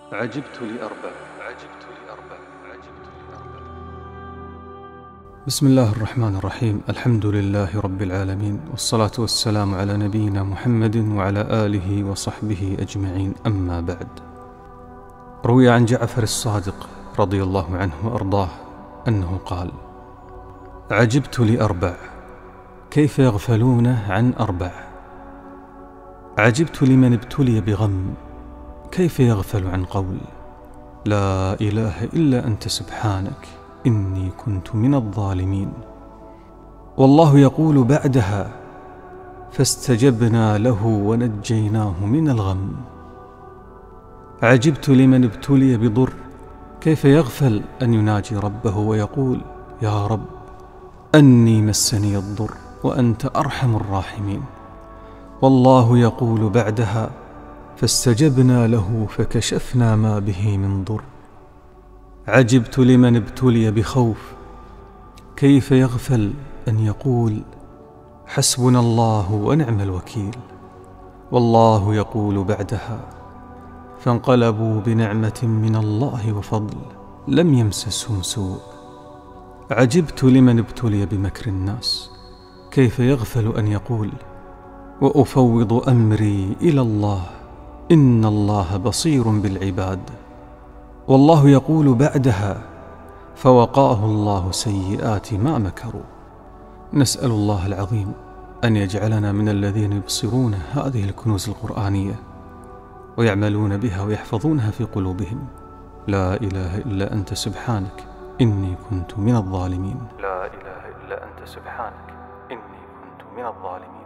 عجبت لأربع عجبت لأربع عجبت لأربع. بسم الله الرحمن الرحيم. الحمد لله رب العالمين، والصلاة والسلام على نبينا محمد وعلى آله وصحبه أجمعين، أما بعد. روي عن جعفر الصادق رضي الله عنه وأرضاه أنه قال: عجبت لأربع، كيف يغفلون عن أربع؟ عجبت لمن ابتلي بغم، كيف يغفل عن قول لا إله إلا أنت سبحانك إني كنت من الظالمين. والله يقول بعدها: فاستجبنا له ونجيناه من الغم. عجبت لمن ابتلي بضر، كيف يغفل أن يناجي ربه ويقول: يا رب أني مسني الضر وأنت أرحم الراحمين. والله يقول بعدها: فاستجبنا له فكشفنا ما به من ضر. عجبت لمن ابتلي بخوف، كيف يغفل أن يقول: حسبنا الله ونعم الوكيل. والله يقول بعدها: فانقلبوا بنعمة من الله وفضل لم يمسسهم سوء. عجبت لمن ابتلي بمكر الناس، كيف يغفل أن يقول: وأفوض أمري إلى الله إن الله بصير بالعباد. والله يقول بعدها: فوقاه الله سيئات ما مكروا. نسأل الله العظيم أن يجعلنا من الذين يبصرون هذه الكنوز القرآنية ويعملون بها ويحفظونها في قلوبهم. لا إله إلا أنت سبحانك إني كنت من الظالمين. لا إله إلا أنت سبحانك إني كنت من الظالمين.